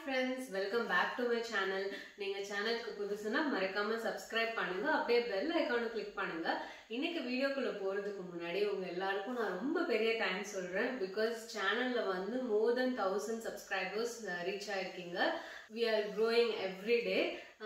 friends, welcome back to my channel. நீங்க சேனலுக்கு புதுசுனா மறக்காம subscribe பண்ணுங்க, அப்படியே bell icon click பண்ணுங்க. இன்னைக்கு வீடியோக்குள்ள போறதுக்கு முன்னாடி உங்க எல்லாருக்கும் நான் ரொம்ப பெரிய தேங்க்ஸ் சொல்றேன் because சேனல்ல வந்து more than 1000 subscribers reach ஆயிருக்கீங்க. We are growing every day.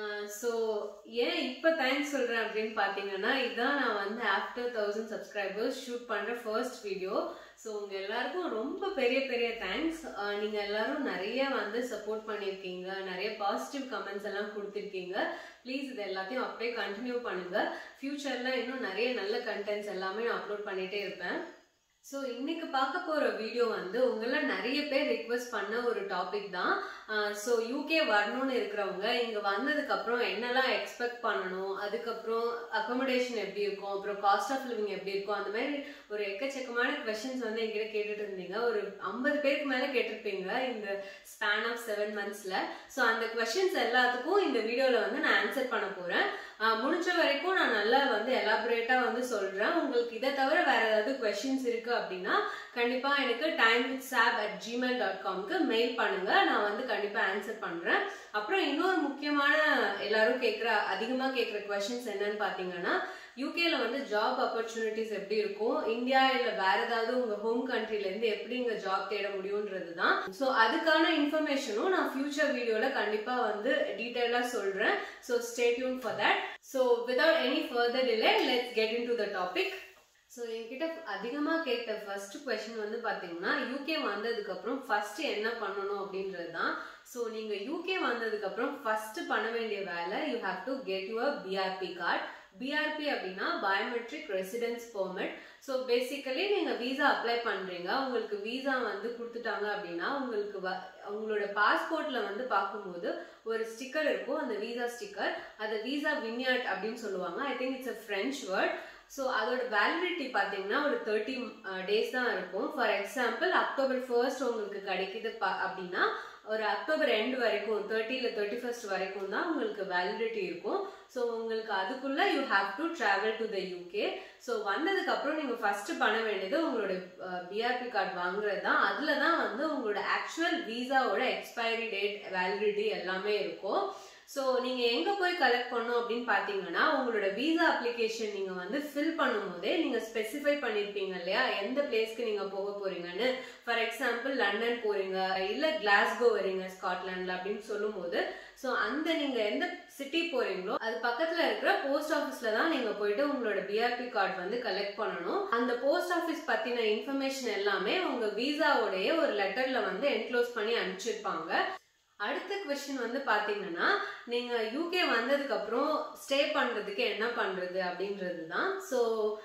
So ஏன் இப்ப தேங்க்ஸ் சொல்றேன் அப்படின்னு பாத்தீங்கன்னா இதான் நான் வந்து after 1000 subscribers shoot பண்ற first video. So உங்க எல்லாருக்கும் ரொம்ப பெரிய தேங்க்ஸ். நீங்க எல்லாரும் நிறைய வந்து சப்போர்ட் பண்ணிருக்கீங்க, நிறைய பாசிட்டிவ் கமெண்ட்ஸ் எல்லாம் கொடுத்திருக்கீங்க. ப்ளீஸ் இது எல்லாத்தையும் அப்படியே கண்டினியூ பண்ணுங்க. ஃபியூச்சர்ல இன்னும் நிறைய நல்ல கண்டென்ட்ஸ் எல்லாமே நான் அப்லோட் பண்ணிட்டே இருப்பேன். ஸோ இன்னைக்கு பார்க்க போகிற வீடியோ வந்து உங்கள நிறைய பேர் ரிக்வெஸ்ட் பண்ண ஒரு டாபிக் தான். ஸோ யூகே வரணும்னு இருக்கிறவங்க இங்கே வந்ததுக்கப்புறம் என்னெல்லாம் எக்ஸ்பெக்ட் பண்ணணும், அதுக்கப்புறம் அக்கமடேஷன் எப்படி இருக்கும், அப்புறம் காஸ்ட் ஆஃப் லிவிங் எப்படி இருக்கும், அந்த மாதிரி ஒரு எக்கச்சக்கமான கொஸ்டின்ஸ் வந்து என்கிட்ட கேட்டுட்டு இருந்தீங்க. ஒரு 50 பேருக்கு மேலே கேட்டிருப்பீங்க இந்த ஸ்பேன் ஆஃப் 7 monthsல. ஸோ அந்த கொஸ்டின்ஸ் எல்லாத்துக்கும் இந்த வீடியோவில் வந்து நான் ஆன்சர் பண்ண போகிறேன். முடிஞ்ச வரைக்கும் நான் நல்லா வந்து எலாபரேட்டாக வந்து சொல்கிறேன். உங்களுக்கு இதை தவிர வேற ஏதாவது கொஸ்டின்ஸ் இருக்கு அப்படின்னா கண்டிப்பா எனக்கு timewithsab@gmail.com மெயில் பண்ணுங்க, நான் வந்து கண்டிப்பா ஆன்சர் பண்றேன். அப்புறம் இன்னொரு முக்கியமான எல்லாரும் அதிகமா கேட்கிற கொஸ்டின்ஸ் என்னன்னு பாத்தீங்கன்னா யூகேல வந்து ஜாப் ஆப்பர்ச்சுனிட்டிஸ் எப்படி இருக்கும், இந்தியா இல்ல வேற ஏதாவது உங்க ஹோம் கண்ட்ரில இருந்து எப்படி இங்க ஜாப் தேட முடியும்ன்றது தான். ஸோ அதுக்கான இன்ஃபர்மேஷனும் நான் ஃபியூச்சர் வீடியோல கண்டிப்பா வந்து டீடைலா சொல்றேன். So stay tuned for that. So without any further delay let's get into the topic. So என்கிட்ட அதிகமாக கேட்ட ஃபர்ஸ்ட் கொஸ்டின் வந்து பார்த்தீங்கன்னா யூகே வந்ததுக்கு அப்புறம் ஃபர்ஸ்ட் என்ன பண்ணணும் அப்படின்றது தான். ஸோ நீங்கள் யூகே வந்ததுக்கு அப்புறம் ஃபர்ஸ்ட் பண்ண வேண்டிய வேலை you have to get your BRP card. BRP அப்படின்னா biometric residence permit. So basically நீங்கள் வீசா அப்ளை பண்ணுறீங்க, உங்களுக்கு வீசா வந்து கொடுத்துட்டாங்க அப்படின்னா உங்களுக்கு உங்களோட பாஸ்போர்ட்ல வந்து பார்க்கும்போது ஒரு ஸ்டிக்கர் இருக்கும், அந்த வீசா ஸ்டிக்கர், அதை வீசா வின்யாட் அப்படின்னு சொல்லுவாங்க. I think it's a French word. So அதோட வேலிடிட்டி பார்த்தீங்கன்னா ஒரு 30 days தான் இருக்கும். ஃபார் எக்ஸாம்பிள் அக்டோபர் 1st உங்களுக்கு கிடைக்குது அப்படின்னா ஒரு அக்டோபர் எண்ட் வரைக்கும் 30 இல்ல 31st வரைக்கும் தான் உங்களுக்கு வேலிடிட்டி இருக்கும். ஸோ உங்களுக்கு அதுக்குள்ள you have to travel to the UK. So வந்ததுக்கு அப்புறம் நீங்க ஃபர்ஸ்ட் பண்ண வேண்டியது உங்களோட பிஆர்பி கார்டு வாங்குறது தான். அதுல தான் வந்து உங்களோட ஆக்சுவல் வீசாவோட எக்ஸ்பைரி டேட், வேலிடிட்டி எல்லாமே இருக்கும். ஸோ நீங்க எங்க போய் கலெக்ட் பண்ணும் அப்படின்னு பாத்தீங்கன்னா உங்களோட வீசா அப்ளிகேஷன் நீங்க வந்து ஃபில் பண்ணும் போதே நீங்க ஸ்பெசிஃபை பண்ணிருப்பீங்க இல்லையா, எந்த பிளேஸ்க்கு நீங்க போக போறீங்கன்னு. ஃபார் எக்ஸாம்பிள் லண்டன் போறீங்க இல்ல கிளாஸ்கோ வரீங்க ஸ்காட்லாண்ட்ல அப்படின்னு சொல்லும் போது ஸோ அந்த நீங்க எந்த சிட்டி போறீங்களோ அது பக்கத்துல இருக்கிற போஸ்ட் ஆஃபீஸ்ல தான் நீங்க போயிட்டு உங்களோட பிஆர்பி கார்டு வந்து கலெக்ட் பண்ணணும். அந்த போஸ்ட் ஆஃபீஸ் பத்தின இன்ஃபர்மேஷன் எல்லாமே உங்க வீசாவோடைய ஒரு லெட்டர்ல வந்து என்க்ளோஸ் பண்ணி அனுப்பிச்சிருப்பாங்க. அடுத்த கொஸ்டின் வந்து பாத்தீங்கன்னா நீங்க யூகே வந்ததுக்கு அப்புறம் ஸ்டே பண்றதுக்கு என்ன பண்றது அப்படின்றது தான். ஸோ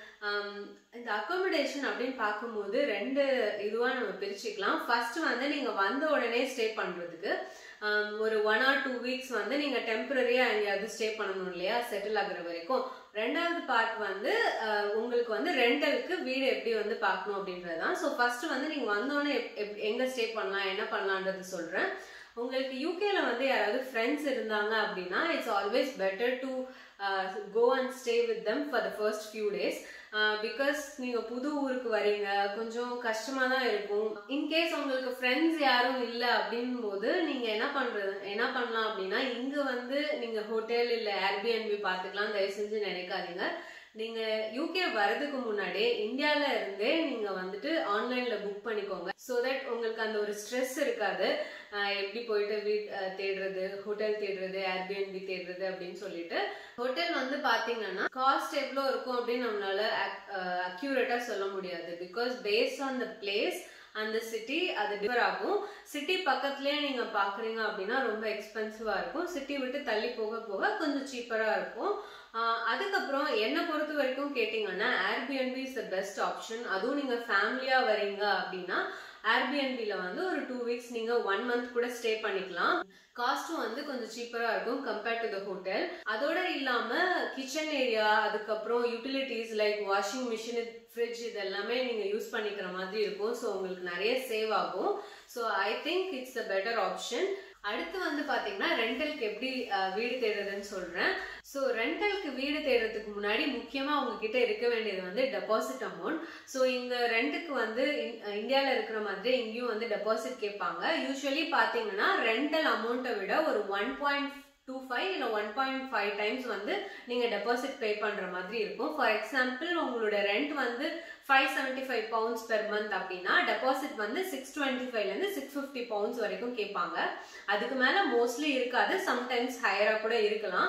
இந்த அக்காமடேஷன் அப்படின்னு பார்க்கும்போது 2 இதுவா நம்ம பிரிச்சுக்கலாம். ஃபர்ஸ்ட் வந்து நீங்க வந்த உடனே ஸ்டே பண்றதுக்கு ஒரு 1 or 2 weeks வந்து நீங்க டெம்பரரியா எங்கேயாவது ஸ்டே பண்ணணும் இல்லையா, செட்டில் ஆகுற வரைக்கும். ரெண்டாவது பார்ட் வந்து உங்களுக்கு வந்து ரெண்டலுக்கு வீடு எப்படி வந்து பார்க்கணும் அப்படின்றதுதான். ஸோ ஃபர்ஸ்ட் வந்து நீங்க வந்தோடனே எங்க ஸ்டே பண்ணலாம் என்ன பண்ணலான்றது சொல்றேன். உங்களுக்கு யூகேல வந்து யாராவது ஃப்ரெண்ட்ஸ் இருந்தாங்க அப்படின்னா it's always better to go and stay with them for the first few days. Because நீங்க புது ஊருக்கு வரீங்க, கொஞ்சம் கஷ்டமா தான் இருக்கும். இன்கேஸ் உங்களுக்கு ஃப்ரெண்ட்ஸ் யாரும் இல்லை அப்படின் போது நீங்க என்ன பண்ணலாம் அப்படின்னா இங்க வந்து நீங்க ஹோட்டல் இல்ல ஏர்பிஎன்பி பார்த்துக்கலாம். தயவு செஞ்சு நினைக்காதீங்க. நீங்க யூகே வரதுக்கு முன்னாடியே இந்தியால இருந்தே நீங்க வந்துட்டு ஆன்லைன்ல புக் பண்ணிக்கோங்க. ஸோ தட் உங்களுக்கு அந்த ஒரு ஸ்ட்ரெஸ் இருக்காது, எப்படி போயிட்டு தேடுறது, ஹோட்டல் தேடுறது, ஏர்பிஎன்பி தேடுறது அப்படின்னு சொல்லிட்டு. ஹோட்டல் வந்து பாத்தீங்கன்னா காஸ்ட் எவ்வளோ இருக்கும் அப்படின்னு நம்மளால அக்யூரேட்டா சொல்ல முடியாது. Because based on the place அந்த சிட்டி அது டிஃபர் ஆகும். சிட்டி பக்கத்துலயே நீங்க பாக்குறீங்க அப்படின்னா ரொம்ப எக்ஸ்பென்சிவா இருக்கும். சிட்டி விட்டு தள்ளி போக போக கொஞ்சம் சீப்பரா இருக்கும். அதுக்கப்புறம் என்ன பொறுத்த வரைக்கும் கேட்டீங்கன்னா Airbnb is the best option. அதுவும் நீங்க ஃபேமிலியா வரீங்க அப்படின்னா ஏர்பிஎன்பில வந்து ஒரு 2 weeks நீங்க 1 month கூட ஸ்டே பண்ணிக்கலாம். காஸ்டும் வந்து கொஞ்சம் சீப்பரா இருக்கும் கம்பேர்ட் டு த ஹோட்டல். அதோட இல்லாம கிச்சன் ஏரியா, அதுக்கப்புறம் utilities like washing machine, fridge இது எல்லாமே நீங்க யூஸ் பண்ணிக்கிற மாதிரி இருக்கும். ஸோ உங்களுக்கு நிறைய சேவ் ஆகும். So I think it's the better option. அடுத்து வந்து பாத்தீங்கன்னா ரெண்டலுக்கு எப்படி வீடு தேடுறதுன்னு சொல்றேன். ஸோ ரெண்டலுக்கு வீடு தேடுறதுக்கு முன்னாடி முக்கியமா உங்ககிட்ட இருக்க வேண்டியது வந்து டெபாசிட் அமௌண்ட். ஸோ இங்க ரெண்டுக்கு வந்து இந்தியாவில் இருக்கிற மாதிரி இங்கேயும் வந்து டெபாசிட் கேட்பாங்க. யூஸ்வலி பாத்தீங்கன்னா ரெண்டல் அமௌண்ட்டை விட ஒரு 1.25 இல்ல 1.5 டைம்ஸ் வந்து நீங்க டெபாசிட் பே பண்ற மாதிரி இருக்கும். ஃபார் எக்ஸாம்பிள் உங்களோட ரெண்ட் வந்து 575 பவுண்ட்ஸ் பெர் மந்த் அப்படின்னா டெபாசிட் வந்து 625 இருந்து 650 பவுண்ட்ஸ் வரைக்கும் கேட்பாங்க. அதுக்கு மேல மோஸ்ட்லி இருக்காது, சம்டைம்ஸ் ஹையரா கூட இருக்கலாம்.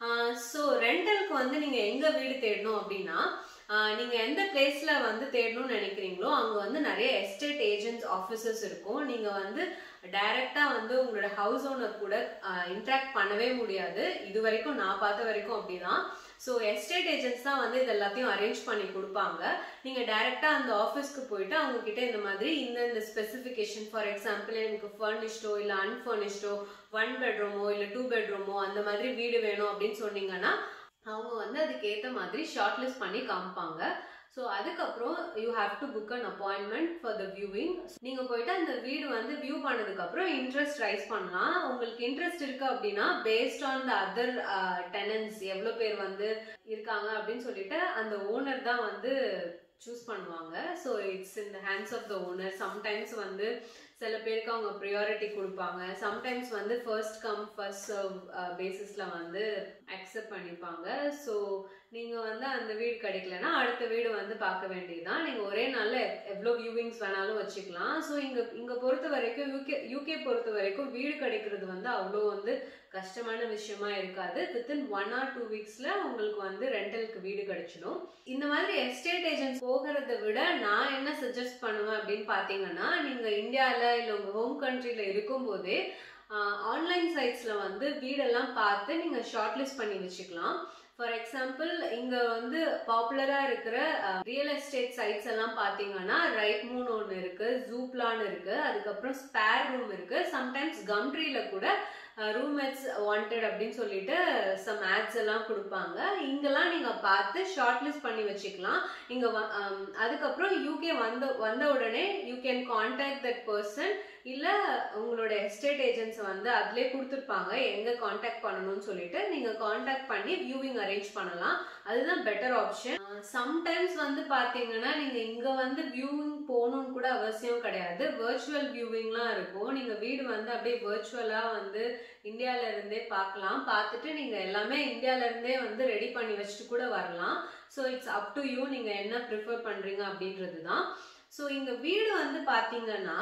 ஸோ ரெண்டலுக்கு வந்து நீங்க எங்க வீடு தேடணும் அப்படின்னா, நீங்க எந்த பிளேஸ்ல வந்து தேடணும்னு நினைக்கிறீங்களோ அங்க வந்து நிறைய எஸ்டேட் ஏஜென்ட்ஸ் ஆஃபீஸர்ஸ் இருக்கும். நீங்க வந்து டைரக்டா வந்து உங்களோட ஹவுஸ் ஓனர் கூட இன்டராக்ட் பண்ணவே முடியாது. இது வரைக்கும் நான் பார்த்த வரைக்கும் அப்படிதான். ஸோ எஸ்டேட் ஏஜென்ட்ஸ் தான் வந்து இது எல்லாத்தையும் அரேஞ்ச் பண்ணி கொடுப்பாங்க. நீங்க டைரக்டா அந்த ஆஃபீஸ்க்கு போயிட்டு அவங்க கிட்ட இந்த மாதிரி இந்த ஸ்பெசிஃபிகேஷன், ஃபார் எக்ஸாம்பிள் எனக்கு ஃபர்னிஷ்டோ இல்ல அன்ஃபர்னிஷ்டோ 1 பெட்ரூமோ இல்ல 2 பெட்ரூமோ அந்த மாதிரி வீடு வேணும் அப்படின்னு சொன்னீங்கன்னா அவங்க வந்து அதுக்கு ஏற்ற மாதிரி ஷார்ட் லிஸ்ட் பண்ணி காமிப்பாங்க. ஸோ அதுக்கப்புறம் you have to book an appointment for the viewing. நீங்க போயிட்டு அந்த வீடு வந்து வியூ பண்ணதுக்கு அப்புறம் இன்ட்ரெஸ்ட் ரைஸ் பண்ணலாம். உங்களுக்கு இன்ட்ரெஸ்ட் இருக்கு அப்படின்னா based on the other tenants எவ்வளவு பேர் வந்து இருக்காங்க அப்படின்னு சொல்லிட்டு அந்த ஓனர் தான் வந்து சூஸ் பண்ணுவாங்க. So it's in the hands of the owner. Sometimes வந்து சில பேருக்கு அவங்க ப்ரியாரிட்டி கொடுப்பாங்க, சம்டைம்ஸ் வந்து ஃபர்ஸ்ட் கம் ஃபர்ஸ்ட் சர்வ் பேசிஸ்ல வந்து அக்செப்ட் பண்ணிப்பாங்க. ஸோ நீங்க வந்து அந்த வீடு கிடைக்கலன்னா அடுத்த வீடு வந்து பார்க்க வேண்டியதுதான். நீங்க ஒரே நாள்ல எவ்வளோ வியூவிங்ஸ் வேணாலும் வச்சுக்கலாம். ஸோ இங்க பொறுத்த வரைக்கும் யூகே பொறுத்த வரைக்கும் வீடு கிடைக்கிறது வந்து அவ்வளோ வந்து கஷ்டமான விஷயமா இருக்காது. வித்தின் 1 or 2 வீக்ஸ்ல உங்களுக்கு வந்து ரெண்டலுக்கு வீடு கிடைச்சிடும். இந்த மாதிரி எஸ்டேட் ஏஜென்ட்ஸ் போகிறத விட நான் என்ன சஜஸ்ட் பண்ணுவேன் அப்படின்னு பாத்தீங்கன்னா, நீங்க இந்தியால இல்ல உங்க ஹோம் கண்ட்ரில இருக்கும் போதே ஆன்லைன் சைட்ஸ்ல வந்து வீடெல்லாம் பார்த்து நீங்க ஷார்ட் லிஸ்ட் பண்ணி வச்சுக்கலாம். ஃபார் எக்ஸாம்பிள் இங்க வந்து பாப்புலரா இருக்கிற ரியல் எஸ்டேட் சைட்ஸ் எல்லாம் பாத்தீங்கன்னா ரைட் மூன் ஒன்று இருக்கு, ஜூப்லான்னு இருக்கு, அதுக்கப்புறம் ஸ்பேர் ரூம் இருக்கு, சம்டைம்ஸ் கம்ட்ரியில கூட ரூம்மேட்ஸ் வாண்டட் அப்படின்னு சொல்லிட்டு சம் ஆட்ஸ் எல்லாம் கொடுப்பாங்க. இங்கெல்லாம் நீங்க பார்த்து ஷார்ட் லிஸ்ட் பண்ணி வச்சுக்கலாம். இங்க அதுக்கப்புறம் யூகே வந்த உடனே you can contact that person, இல்ல உங்களோட எஸ்டேட் ஏஜென்ட்ஸ் வந்து அதுலயே கொடுத்துருப்பாங்க எங்க கான்டாக்ட் பண்ணணும்னு சொல்லிட்டு நீங்க கான்டாக்ட் பண்ணி வியூவிங் அரேஞ்ச் பண்ணலாம். அதுதான் பெட்டர் ஆப்ஷன். சம்டைம்ஸ் வந்து பாத்தீங்கன்னா நீங்க இங்க வந்து வியூவிங் போகணும்னு கூட அவசியம் கிடையாது. வெர்ச்சுவல் வியூவிங்லாம் இருக்கும். நீங்க வீடு வந்து அப்படியே வெர்ச்சுவலா வந்து இந்தியால இருந்தே பார்க்கலாம். பார்த்துட்டு நீங்க எல்லாமே இந்தியால இருந்தே வந்து ரெடி பண்ணி வச்சுட்டு கூட வரலாம். So it's up to you, நீங்க என்ன ப்ரிஃபர் பண்றீங்க அப்படின்றது தான். ஸோ இங்க வீடு வந்து பாத்தீங்கன்னா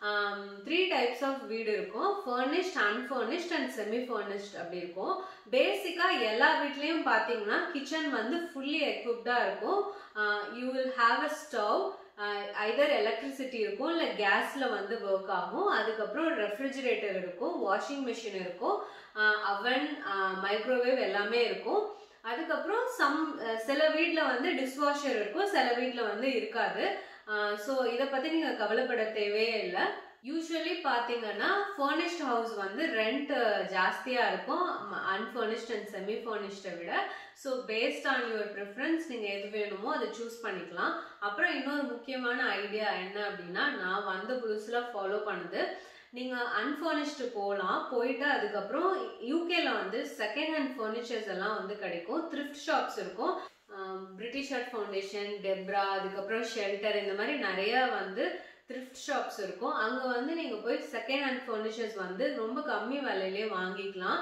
3 டைப்ஸ் ஆஃப் வீடு இருக்கும். Furnished, unfurnished and semi furnished அப்படி இருக்கும். பேசிக்கா எல்லா வீட்லயும் பாத்தீங்கன்னா கிச்சன் வந்து ஃபுல்லி எக்விப்டா இருக்கும். You will have a stove, either electricity இருக்கும் இல்ல கேஸ்ல வந்து ஒர்க் ஆகும். அதுக்கப்புறம் ரெஃப்ரிஜிரேட்டர் இருக்கும், வாஷிங் மிஷின் இருக்கும், அவன், மைக்ரோவேவ் எல்லாமே இருக்கும். அதுக்கப்புறம் சில வீட்ல வந்து டிஷ்வாஷர் இருக்கும், சில வீட்ல வந்து இருக்காது. ஸோ இதை பத்தி நீங்க கவலைப்பட தேவையே இல்லை. யூஸ்வலி பாத்தீங்கன்னா ஃபர்னிஷ்ட் ஹவுஸ் வந்து ரெண்ட் ஜாஸ்தியா இருக்கும் அன்ஃபர்னிஷ்ட் அண்ட் செமி ஃபர்னிஷ்டை விட. So based on your preference நீங்க எது வேணுமோ அதை சூஸ் பண்ணிக்கலாம். அப்புறம் இன்னொரு முக்கியமான ஐடியா என்ன அப்படின்னா, நான் வந்த புதுசுல ஃபாலோ பண்ணுது, நீங்க அன்ஃபர்னிஷ்டு போயிட்டு அதுக்கப்புறம் யூகேல வந்து செகண்ட் ஹேண்ட் ஃபர்னிச்சர்ஸ் எல்லாம் வந்து கிடைக்கும். த்ரிஃப்ட் ஷாப்ஸ் இருக்கும். பிரிட்டிஷ் ஆர்ட் ஃபவுண்டேஷன், டெப்ரா, அதுக்கப்புறம் ஷெல்டர், இந்த மாதிரி நிறைய வந்து த்ரிஃப்ட் ஷாப்ஸ் இருக்கும். அங்க வந்து நீங்க போய் செகண்ட் ஹேண்ட் ஃபர்னிச்சர்ஸ் வந்து ரொம்ப கம்மி விலையிலே வாங்கிக்கலாம்.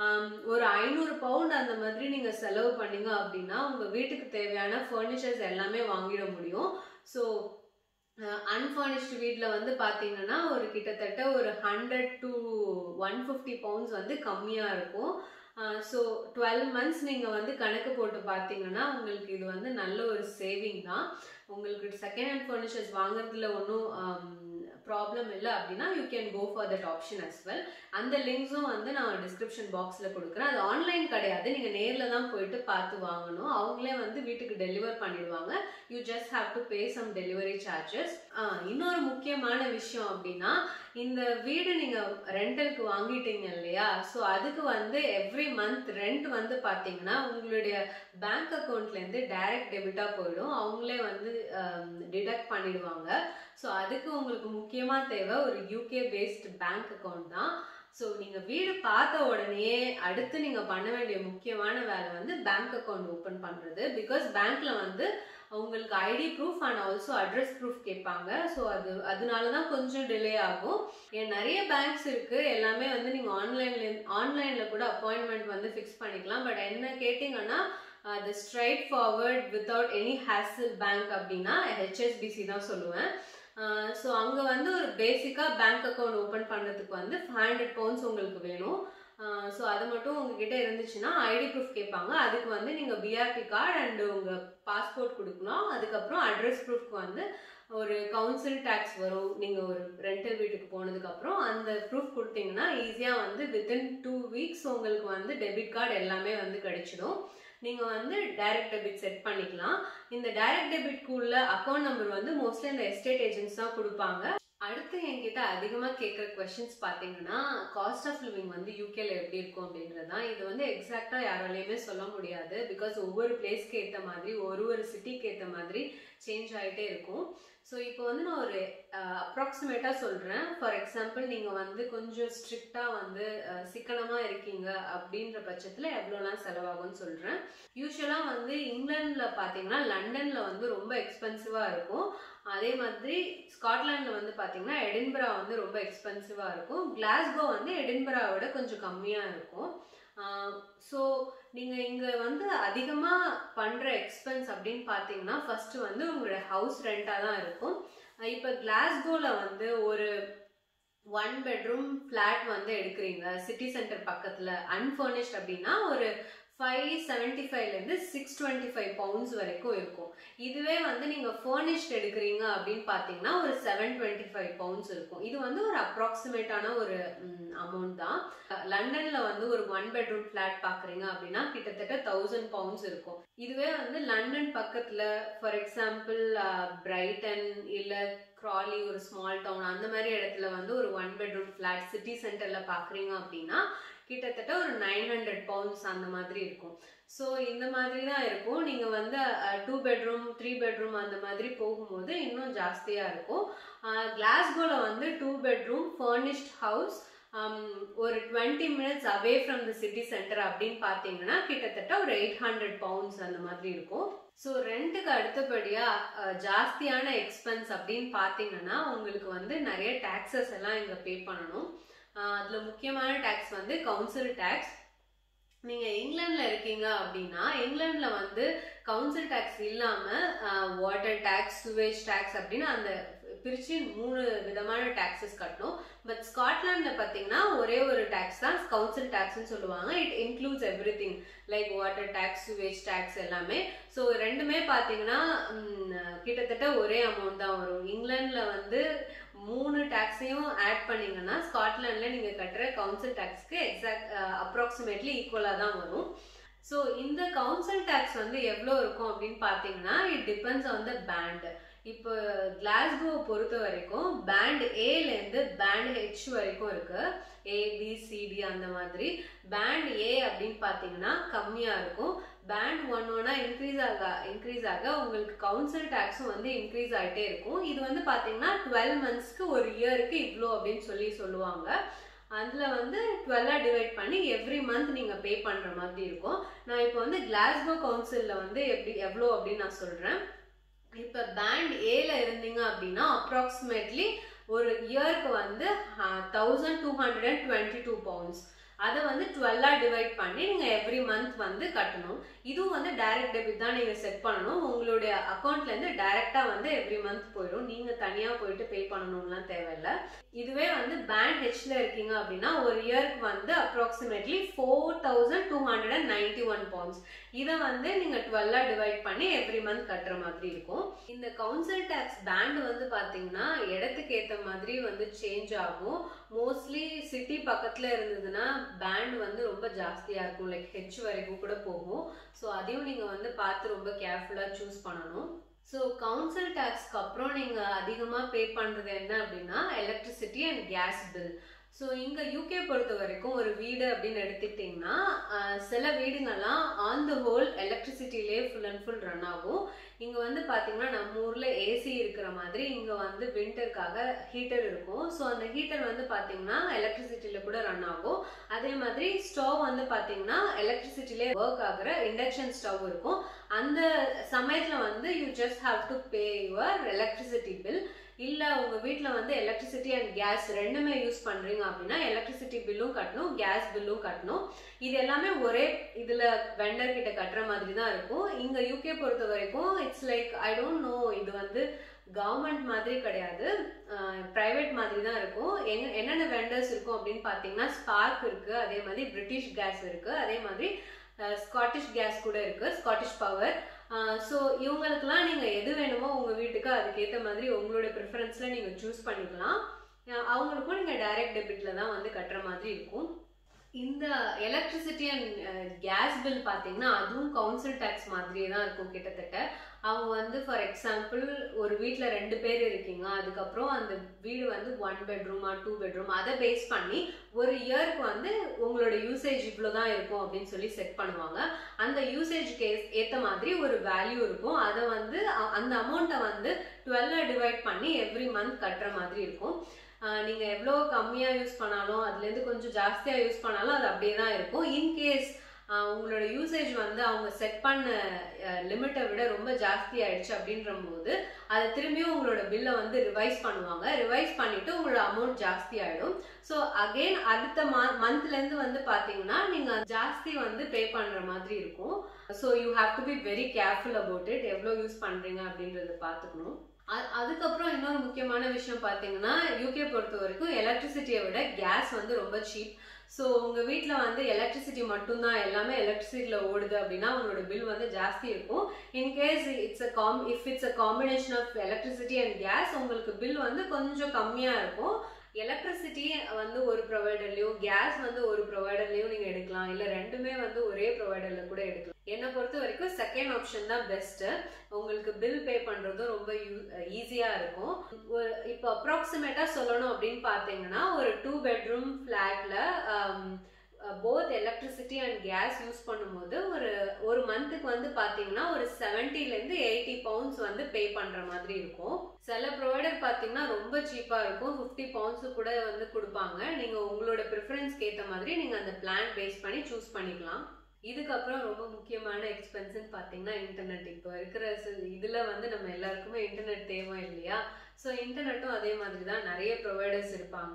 ஒரு 500 பவுண்ட் அந்த மாதிரி நீங்க செலவு பண்ணீங்க அப்படின்னா உங்க வீட்டுக்கு தேவையான ஃபர்னிச்சர்ஸ் எல்லாமே வாங்கிட முடியும். ஸோ அன்ஃபர்னிஷ்டு வீட்ல வந்து பாத்தீங்கன்னா ஒரு கிட்டத்தட்ட ஒரு 100 to 150 பவுண்ட்ஸ் வந்து கம்மியா இருக்கும். ஸோ 12 months நீங்க வந்து கணக்கு போட்டு பார்த்தீங்கன்னா உங்களுக்கு இது வந்து நல்ல ஒரு சேவிங் தான். உங்களுக்கு செகண்ட் ஹேண்ட் ஃபர்னிச்சர்ஸ் வாங்குறதுல ஒன்றும் ப்ராப்ளம் இல்லை அப்படின்னா you can go for that option as well. அந்த லிங்க்ஸும் வந்து நான் டிஸ்கிரிப்ஷன் பாக்ஸில் கொடுக்குறேன். அது ஆன்லைன் கிடையாது, நீங்கள் நேரில் தான் போயிட்டு பார்த்து வாங்கணும். அவங்களே வந்து வீட்டுக்கு டெலிவர் பண்ணிடுவாங்க. You just have to pay some delivery charges. இன்னொரு முக்கியமான விஷயம் அப்படின்னா, இந்த வீடு நீங்கள் ரெண்டலுக்கு வாங்கிட்டீங்க இல்லையா, ஸோ அதுக்கு வந்து எவ்ரி மந்த் ரெண்ட் வந்து பார்த்தீங்கன்னா உங்களுடைய பேங்க் அக்கௌண்ட்லேருந்து டைரக்ட் டெபிட்டாக போயிடும். அவங்களே வந்து டிடக்ட் பண்ணிடுவாங்க. ஸோ அதுக்கு உங்களுக்கு முக்கியமாக தேவை ஒரு யூகே பேஸ்ட் பேங்க் அக்கௌண்ட் தான். ஸோ நீங்கள் வீடு பார்த்த உடனே அடுத்து நீங்கள் பண்ண வேண்டிய முக்கியமான வேலை வந்து பேங்க் அக்கௌண்ட் ஓப்பன் பண்ணுறது. பிகாஸ் பேங்க்ல வந்து உங்களுக்கு ID proof and also address proof கேட்பாங்க. ஸோ அதனால தான் கொஞ்சம் டிலே ஆகும். ஏன் நிறைய பேங்க்ஸ் இருக்குது, எல்லாமே வந்து நீங்கள் ஆன்லைனில் கூட அப்பாயின்மெண்ட் வந்து ஃபிக்ஸ் பண்ணிக்கலாம். பட் என்ன கேட்டிங்கன்னா the straight forward without any hassle bank அப்படின்னா HSBC தான் சொல்லுவேன். ஸோ அங்கே வந்து ஒரு பேசிக்காக பேங்க் அக்கௌண்ட் ஓப்பன் பண்ணுறதுக்கு வந்து 500 pounds உங்களுக்கு வேணும். ஸோ அது மட்டும் உங்ககிட்ட இருந்துச்சுன்னா ஐடி ப்ரூஃப் கேட்பாங்க. அதுக்கு வந்து நீங்கள் பிஆர்பி கார்டு அண்டு உங்கள் பாஸ்போர்ட் கொடுக்கணும். அதுக்கப்புறம் அட்ரஸ் ப்ரூஃப்க்கு வந்து ஒரு கவுன்சில் டேக்ஸ் வரும். நீங்கள் ஒரு ரெண்டல் வீட்டுக்கு போனதுக்கப்புறம் அந்த ப்ரூஃப் கொடுத்தீங்கன்னா ஈஸியாக வந்து வித்தின் 2 weeks உங்களுக்கு வந்து டெபிட் கார்டு எல்லாமே வந்து கிடைச்சிடும். நீங்கள் வந்து டைரக்ட் டெபிட் செட் பண்ணிக்கலாம். இந்த டைரக்ட் டெபிட்க்கு உள்ள அக்கௌண்ட் நம்பர் வந்து மோஸ்ட்லி இந்த எஸ்டேட் ஏஜென்ட்ஸ் தான் கொடுப்பாங்க. அடுத்து என்கிட்ட அதிகமாக கேட்குற கொஸ்டின்ஸ் பார்த்தீங்கன்னா காஸ்ட் ஆஃப் லிவிங் வந்து யூகேல எப்படி இருக்கும் அப்படின்றது தான். இது வந்து எக்ஸாக்டாக யாராலையுமே சொல்ல முடியாது. பிகாஸ் ஒவ்வொரு பிளேஸ்க்கு ஏற்ற மாதிரி ஒரு சிட்டிக்கு ஏற்ற மாதிரி சேஞ்ச் ஆகிட்டே இருக்கும். ஸோ இப்போ வந்து நான் ஒரு அப்ராக்சிமேட்டாக சொல்கிறேன். ஃபார் எக்ஸாம்பிள் நீங்கள் வந்து கொஞ்சம் ஸ்ட்ரிக்டாக வந்து சிக்கனமாக இருக்கீங்க அப்படின்ற பட்சத்தில் எவ்வளோலாம் செலவாகும்னு சொல்கிறேன். யூஸ்வலாக வந்து இங்கிலாண்டில் பார்த்தீங்கன்னா லண்டனில் வந்து ரொம்ப எக்ஸ்பென்சிவாக இருக்கும். அதே மாதிரி ஸ்காட்லாண்டில் வந்து பார்த்தீங்கன்னா எடின்பரா வந்து ரொம்ப எக்ஸ்பென்சிவாக இருக்கும். கிளாஸ்கோ வந்து எடின்பராவோட கொஞ்சம் கம்மியாக இருக்கும். ஸோ நீங்கள் இங்கே வந்து அதிகமாக பண்ணுற எக்ஸ்பென்ஸ் அப்படின்னு பார்த்தீங்கன்னா ஃபஸ்ட்டு வந்து உங்களோட ஹவுஸ் ரெண்ட்டாக தான் இருக்கும். இப்போ கிளாஸ்கோவில் வந்து ஒரு 1 bedroom ஃப்ளாட் வந்து எடுக்கிறீங்க சிட்டி சென்டர் பக்கத்தில் அன்ஃபர்னிஷ்ட் அப்படின்னா ஒரு 575 625 pounds வரைக்கும் இருக்கும். இதுவே வந்து நீங்கள் ஃபர்னிஷ்ட் எடுக்கிறீங்க அப்படின்னு பார்த்தீங்கன்னா ஒரு 725 pounds இருக்கும். இது வந்து ஒரு அப்ராக்சிமேட்டான ஒரு அமௌண்ட் தான். லண்டனில் வந்து ஒரு 1 bedroom ஃப்ளாட் பார்க்குறீங்க அப்படின்னா கிட்டத்தட்ட 1000 pounds இருக்கும். இதுவே வந்து லண்டன் பக்கத்தில் ஃபார் எக்ஸாம்பிள் பிரைட்டன் இல்லை க்ராலி ஒரு ஸ்மால் டவுன் அந்த மாதிரி இடத்துல வந்து ஒரு 1 bedroom ஃப்ளாட் சிட்டி சென்டரில் பார்க்குறீங்க அப்படின்னா கிட்டத்தட்ட ஒரு 900 pounds அந்த மாதிரி இருக்கும். ஸோ இந்த மாதிரி தான் இருக்கும். நீங்கள் வந்து 2 bedroom 3 bedroom அந்த மாதிரி போகும்போது இன்னும் ஜாஸ்தியாக இருக்கும். கிளாஸ்கோவில் வந்து 2 bedroom ஃபர்னிஷ்ட் ஹவுஸ் ஒரு 20 minutes away from the city centre அப்படின்னு பார்த்தீங்கன்னா கிட்டத்தட்ட ஒரு 800 pounds அந்த மாதிரி இருக்கும். ஸோ ரெண்ட்டுக்கு அடுத்தபடியாக ஜாஸ்தியான எக்ஸ்பென்ஸ் அப்படின்னு பார்த்தீங்கன்னா உங்களுக்கு வந்து நிறைய டேக்ஸஸ் எல்லாம் இங்கே பே பண்ணணும். அதில் முக்கியமான டேக்ஸ் வந்து கவுன்சில் டேக்ஸ். நீங்கள் இங்கிலாண்டில் இருக்கீங்க அப்படின்னா இங்கிலாண்டில் வந்து கவுன்சில் டேக்ஸ் இல்லாமல் வாட்டர் டேக்ஸ் சுவேஜ் டேக்ஸ் அப்படின்னு அந்த பிரித்து 3 விதமான டேக்ஸஸ் கட்டணும். பட் ஸ்காட்லாண்டில் பார்த்தீங்கன்னா ஒரே ஒரு டேக்ஸ் தான் கவுன்சில் டேக்ஸ்ன்னு சொல்லுவாங்க. It includes everything like water tax sewage tax எல்லாமே. ஸோ ரெண்டுமே பார்த்தீங்கன்னா கிட்டத்தட்ட ஒரே அமௌண்ட் தான் வரும். இங்கிலாண்டில் வந்து 3 டேக்ஸையும் ஆட் பண்ணிங்கன்னா ஸ்காட்லாண்டில் நீங்கள் கட்டுற கவுன்சில் டேக்ஸ்க்கு அப்ராக்சிமேட்லி ஈக்குவலாக தான் வரும். ஸோ இந்த கவுன்சில் டேக்ஸ் வந்து எவ்வளோ இருக்கும் அப்படின்னு பார்த்தீங்கன்னா it depends on the band. இப்போ கிளாஸ்கோ பொறுத்த வரைக்கும் பேண்ட் ஏலேருந்து பேண்ட் ஹெச் வரைக்கும் இருக்கு. ABCD அந்த மாதிரி. பேண்ட் ஏ அப்படின்னு பார்த்தீங்கன்னா கம்மியாக இருக்கும். பேண்ட் 1 இன்க்ரீஸ் ஆக உங்களுக்கு கவுன்சில் டேக்ஸும் வந்து இன்க்ரீஸ் ஆகிட்டே இருக்கும். இது வந்து பார்த்தீங்கன்னா 12 monthsக்கு ஒரு இயருக்கு இவ்வளோ அப்படின்னு சொல்லுவாங்க. அதில் வந்து 12 டிவைட் பண்ணி எவ்ரி மந்த் நீங்கள் பே பண்ணுற மாதிரி இருக்கும். நான் இப்போ வந்து கிளாஸ்கோ கவுன்சிலில் வந்து எவ்வளோ அப்படின்னு நான் சொல்கிறேன். இப்போ பேண்ட் ஏல இருந்தீங்க அப்படின்னா அப்ராக்சிமேட்லி ஒரு இயருக்கு வந்து 1222 pounds. அதை வந்து 12 டிவைட் பண்ணி நீங்கள் எவ்ரி மந்த் வந்து கட்டணும். இதுவும் வந்து டைரக்ட் டெபிட் தான் நீங்கள் செட் பண்ணணும். உங்களுடைய அக்கௌண்ட்லேருந்து டைரெக்டாக வந்து எவ்ரி மந்த் போயிடும். நீங்கள் தனியாக போயிட்டு பே பண்ணணும்லாம் தேவையில்லை. இதுவே வந்து பேண்ட் ஹெச்ல இருக்கீங்க அப்படின்னா ஒரு இயருக்கு வந்து அப்ராக்சிமேட்லி 4291 pounds. இதை வந்து நீங்கள் 12 டிவைட் பண்ணி எவ்ரி மந்த் கட்டுற மாதிரி இருக்கும். இந்த கவுன்சில் டேக்ஸ் பேண்ட் வந்து பார்த்தீங்கன்னா இடத்துக்கு ஏற்ற மாதிரி வந்து சேஞ்ச் ஆகும். மோஸ்ட்லி சிட்டி பக்கத்தில் இருந்ததுன்னா பேண்ட் வந்து ரொம்ப ஜாஸ்தியாக இருக்கும். லைக் ஹெச் வரைக்கும் கூட போகும். ஸோ அதையும் நீங்கள் வந்து பார்த்து ரொம்ப கேர்ஃபுல்லாக சூஸ் பண்ணணும். ஸோ கவுன்சில் டேக்ஸ்க்கு அப்புறம் நீங்கள் அதிகமாக பே பண்ணுறது என்ன அப்படின்னா electricity and gas bill. So இங்கே யூகே பொறுத்த வரைக்கும் ஒரு வீடு அப்படின்னு எடுத்துக்கிட்டிங்கன்னா சில வீடுங்கள்லாம் ஆன் த ஹோல் எலக்ட்ரிசிட்டிலே ஃபுல் அண்ட் ஃபுல் ரன் ஆகும். இங்கே வந்து பார்த்தீங்கன்னா நம்ம ஊரில் ஏசி இருக்கிற மாதிரி இங்கே வந்து விண்டருக்காக ஹீட்டர் இருக்கும். ஸோ அந்த ஹீட்டர் வந்து பார்த்தீங்கன்னா எலக்ட்ரிசிட்டியில் கூட ரன் ஆகும். அதே மாதிரி ஸ்டவ் வந்து பார்த்தீங்கன்னா எலக்ட்ரிசிட்டிலே ஒர்க் ஆகிற இண்டக்ஷன் ஸ்டவ் இருக்கும். அந்த சமயத்தில் வந்து you just have to pay your electricity bill. இல்லை உங்கள் வீட்டில் வந்து எலக்ட்ரிசிட்டி அண்ட் கேஸ் ரெண்டுமே யூஸ் பண்ணுறீங்க அப்படின்னா எலக்ட்ரிசிட்டி பில்லும் கட்டணும், கேஸ் பில்லும் கட்டணும். இது எல்லாமே ஒரே இதில் வெண்டர் கிட்ட கட்டுற மாதிரி தான் இருக்கும். இங்கே யூகே பொறுத்த வரைக்கும் it's like I don't know, இது வந்து கவர்மெண்ட் மாதிரி கிடையாது, ப்ரைவேட் மாதிரி தான் இருக்கும். என்னென்ன வெண்டர்ஸ் இருக்கும் அப்படின்னு பார்த்தீங்கன்னா ஸ்பார்க் இருக்குது, அதே மாதிரி பிரிட்டிஷ் கேஸ் இருக்குது, அதே மாதிரி ஸ்காட்டிஷ் கேஸ் கூட இருக்குது, ஸ்காட்டிஷ் பவர். ஸோ இவங்களுக்குலாம் நீங்கள் எது வேணுமோ உங்கள் வீட்டுக்கு அதுக்கேற்ற மாதிரி உங்களோட ப்ரிஃபரன்ஸில் நீங்கள் சூஸ் பண்ணிக்கலாம். அவங்களுக்கும் நீங்கள் டைரக்ட் டெபிட்டில் தான் வந்து கட்டுற மாதிரி இருக்கும். இந்த எலக்ட்ரிசிட்டி அண்ட் கேஸ் பில் பார்த்தீங்கன்னா அதுவும் கவுன்சில் டேக்ஸ் மாதிரியே தான் இருக்கும் கிட்டத்தட்ட. அவங்க வந்து ஃபார் எக்ஸாம்பிள் ஒரு வீட்டில் 2 பேர் இருக்கீங்க, அதுக்கப்புறம் அந்த வீடு வந்து 1 பெட்ரூமா 2 பெட்ரூம் அதை பேஸ் பண்ணி ஒரு இயருக்கு வந்து உங்களோட யூசேஜ் இவ்வளோ தான் இருக்கும் அப்படின்னு சொல்லி செட் பண்ணுவாங்க. அந்த யூசேஜ்க்கு ஏற்ற மாதிரி ஒரு வேல்யூ இருக்கும். அதை வந்து அந்த அமௌண்ட்டை வந்து 12 டிவைட் பண்ணி எவ்ரி மந்த் கட்டுற மாதிரி இருக்கும். நீங்கள் எவ்வளோ கம்மியாக யூஸ் பண்ணாலும் அதுலேருந்து கொஞ்சம் ஜாஸ்தியாக யூஸ் பண்ணாலும் அது அப்படியே தான் இருக்கும். இன்கேஸ் உங்களோட யூசேஜ் வந்து அவங்க செட் பண்ண லிமிட்டை விட ரொம்ப ஜாஸ்தி ஆயிடுச்சு அப்படின்ற போது அதை திரும்பியும் உங்களோட பில்லை வந்து ரிவைஸ் பண்ணுவாங்க. ரிவைஸ் பண்ணிட்டு உங்களோட அமௌண்ட் ஜாஸ்தி ஆகிடும். ஸோ அகெயின் அடுத்த மந்த்லேருந்து வந்து பார்த்தீங்கன்னா நீங்கள் ஜாஸ்தி வந்து பே பண்ணுற மாதிரி இருக்கும். So you have to be very careful about it, எவ்வளோ யூஸ் பண்ணுறீங்க அப்படின்றத பார்த்துக்கணும். அதுக்கப்புறம் இன்னொரு முக்கியமான விஷயம் பார்த்தீங்கன்னா யூகே பொறுத்த வரைக்கும் எலக்ட்ரிசிட்டியை விட கேஸ் வந்து ரொம்ப சீப். ஸோ உங்கள் வீட்டில் வந்து எலக்ட்ரிசிட்டி மட்டும்தான் எல்லாமே எலக்ட்ரிசிட்டியில் ஓடுது அப்படின்னா உங்களோட பில் வந்து ஜாஸ்தி இருக்கும். In case if it's a combination of electricity and gas உங்களுக்கு பில் வந்து கொஞ்சம் கம்மியாக இருக்கும். எலக்ட்ரிசிட்டி வந்து ஒரு ப்ரொவைடர்லையும் கேஸ் வந்து ஒரு ப்ரொவைடர்லையும் நீங்கள் எடுக்கலாம், இல்லை ரெண்டுமே வந்து ஒரே ப்ரொவைடரில் கூட எடுக்கலாம். என்னை பொறுத்த வரைக்கும் செகண்ட் ஆப்ஷன் தான் பெஸ்ட்டு. உங்களுக்கு பில் பே பண்ணுறதும் ரொம்ப ஈஸியாக இருக்கும். இப்போ அப்ராக்சிமேட்டாக சொல்லணும் அப்படின்னு பார்த்தீங்கன்னா ஒரு 2 பெட்ரூம் ஃப்ளாட்டில் both electricity and gas use பண்ணும்போது ஒரு மந்த்துக்கு வந்து பார்த்தீங்கன்னா ஒரு 70 to 80 pounds வந்து பே பண்ணுற மாதிரி இருக்கும். சில ப்ரொவைடர் பார்த்தீங்கன்னா ரொம்ப சீப்பாக இருக்கும், 50 pounds கூட வந்து கொடுப்பாங்க. நீங்கள் உங்களோட ப்ரிஃபரன்ஸ்க்கு ஏற்ற மாதிரி நீங்கள் அந்த பிளான் பேஸ் பண்ணி சூஸ் பண்ணிக்கலாம். இதுக்கப்புறம் ரொம்ப முக்கியமான எக்ஸ்பென்ஸ்ன்னு பார்த்தீங்கன்னா இன்டர்நெட். இப்போ இருக்கிற இதில் வந்து நம்ம எல்லாருக்குமே இன்டர்நெட் தேவை இல்லையா? ஸோ இன்டர்நெட்டும் அதே மாதிரி தான், நிறைய ப்ரொவைடர்ஸ் இருப்பாங்க.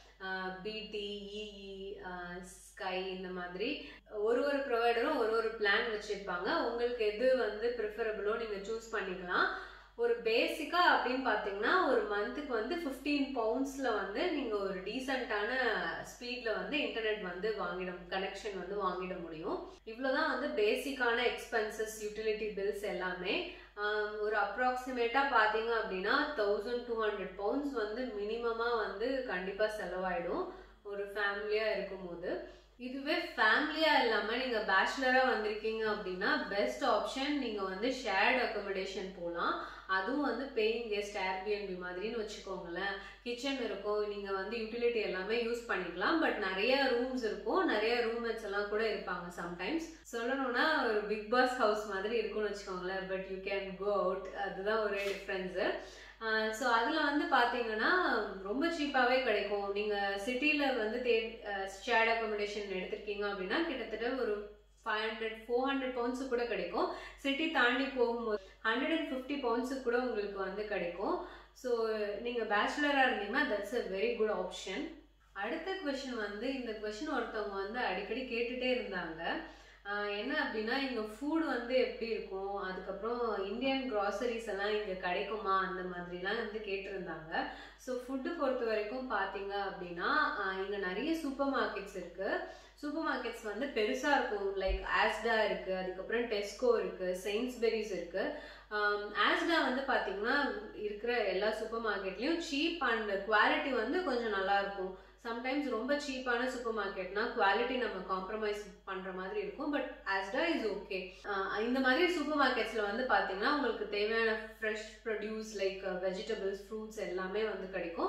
பிடி, இஇ, ஸ்கை, இந்த மாதிரி ஒரு ப்ரொவைடரும் ஒரு பிளான் வச்சுருப்பாங்க. உங்களுக்கு எது வந்து ப்ரிஃபரபிளோ நீங்கள் சூஸ் பண்ணிக்கலாம். ஒரு பேசிக்கா அப்படின்னு பார்த்தீங்கன்னா ஒரு மந்த்துக்கு வந்து 15 poundsல வந்து நீங்கள் ஒரு டீசெண்டான ஸ்பீடில் வந்து இன்டர்நெட் வந்து கனெக்ஷன் வந்து வாங்கிட முடியும். இவ்வளோதான் வந்து பேசிக்கான எக்ஸ்பென்சஸ், யூட்டிலிட்டி பில்ஸ் எல்லாமே. ஒரு அப்ராக்சிமேட்டாக பார்த்தீங்க அப்படின்னா 1200 pounds வந்து மினிமமாக வந்து கண்டிப்பாக செலவாயிடும் ஒரு ஃபேமிலியாக இருக்கும்போது. இதுவே ஃபேமிலியாக இல்லாமல் நீங்கள் பேச்சுலராக வந்திருக்கீங்க அப்படின்னா பெஸ்ட் ஆப்ஷன் நீங்கள் வந்து ஷேர்ட் அக்கமடேஷன் போகலாம். அதுவும் வந்து பேயிங் கெஸ்ட் ஏர்பிஎன்பி மாதிரின்னு வச்சுக்கோங்களேன். கிச்சன் இருக்கும், நீங்கள் வந்து யூட்டிலிட்டி எல்லாமே யூஸ் பண்ணிக்கலாம். பட் நிறைய ரூம்ஸ் இருக்கும், நிறைய ரூம்மேட்ஸ் எல்லாம் கூட இருப்பாங்க. சம்டைம்ஸ் சொல்லணும்னா ஒரு பிக் பாஸ் ஹவுஸ் மாதிரி இருக்கும்னு வச்சுக்கோங்களேன். But you can go out, அதுதான் ஒரே டிஃப்ரென்ஸு. ஸோ அதில் வந்து பார்த்தீங்கன்னா ரொம்ப சீப்பாகவே கிடைக்கும். நீங்கள் சிட்டியில் வந்து ஷேர்ட் அக்கமடேஷன் எடுத்திருக்கீங்க அப்படின்னா கிட்டத்தட்ட ஒரு 500-400 pounds கூட கிடைக்கும். சிட்டி தாண்டி போகும்போது 150 pounds கூட உங்களுக்கு வந்து கிடைக்கும். ஸோ நீங்கள் பேச்சுலராக இருந்தீங்கன்னா that's a very good option. அடுத்த கொஷின் வந்து இந்த கொஷின் ஒருத்தவங்க வந்து அடிக்கடி கேட்டுகிட்டே இருந்தாங்க. என்ன அப்படின்னா இங்கே ஃபுட் வந்து எப்படி இருக்கும், அதுக்கப்புறம் இந்தியன் க்ராசரிஸ் எல்லாம் இங்கே கிடைக்குமா, அந்த மாதிரிலாம் வந்து கேட்டிருந்தாங்க. ஸோ ஃபுட்டு பொறுத்த வரைக்கும் பார்த்தீங்க அப்படின்னா இங்கே நிறைய சூப்பர் மார்க்கெட்ஸ் இருக்குது. சூப்பர் மார்க்கெட்ஸ் வந்து பெருசாக இருக்கும். லைக் ஆஸ்டா இருக்குது, அதுக்கப்புறம் டெஸ்கோ இருக்குது, செயின்ஸ்பெரிஸ் இருக்குது. ஆஸ்டா வந்து பார்த்தீங்கன்னா இருக்கிற எல்லா சூப்பர் மார்க்கெட்லேயும் சீப் அண்ட் குவாலிட்டி வந்து கொஞ்சம் நல்லாயிருக்கும். சம்டைம்ஸ் ரொம்ப சீப்பான சூப்பர் மார்க்கெட்னா குவாலிட்டி நம்ம காம்ப்ரமைஸ் பண்ணுற மாதிரி இருக்கும். But Asda is okay. இந்த மாதிரி சூப்பர் மார்க்கெட்ஸில் வந்து பார்த்தீங்கன்னா உங்களுக்கு தேவையான fresh produce like vegetables, fruits எல்லாமே வந்து கிடைக்கும்.